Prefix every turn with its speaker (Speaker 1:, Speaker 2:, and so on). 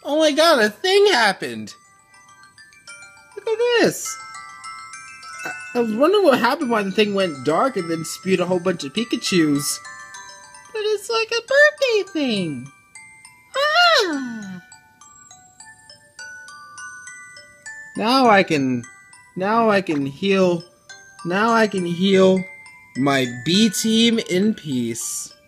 Speaker 1: Oh my god, a thing happened! Look at this! I was wondering what happened why the thing went dark and then spewed a whole bunch of Pikachus. But it's like a birthday thing! Ah! Now I can heal my B team in peace.